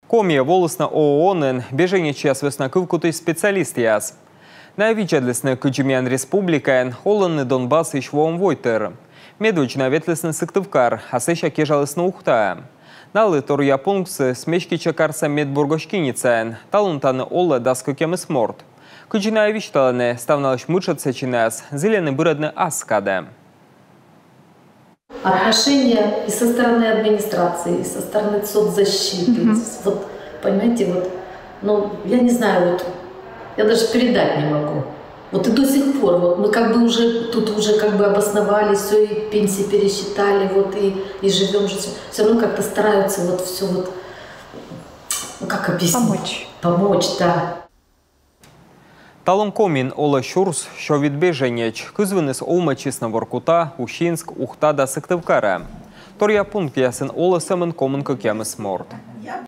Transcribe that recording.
Комия волосна ООН бежение час весна кывкуты специалист яс. Навичадлесны кычемян республика Холландный Донбасс и Швом Войтер. Медвична ветлесны сыктывкар, а сыща кежалысны ухта. Налы тор японксы смешки чакарса медбургошкиницаен, талунтаны олла даскукем и сморт. Кычина вишталаны ставналыш мучатся чинас, зеленый быродны аскада. Отношения и со стороны администрации, и со стороны соцзащиты. Вот, понимаете, вот, ну, я не знаю, вот, я даже передать не могу. Вот и до сих пор, вот мы как бы уже, тут уже как бы обосновались, все, и пенсии пересчитали, вот, и живем же, все равно как-то стараются вот все вот, ну, как объяснить? Помочь, да. Талон комин ола шурс, що відбеженеч, кызвыныс олмачисна Воркута, Ущинск, Ухта да Сыктывкара. Торя пункт ясын ола сэмэн комын кокемы сморт.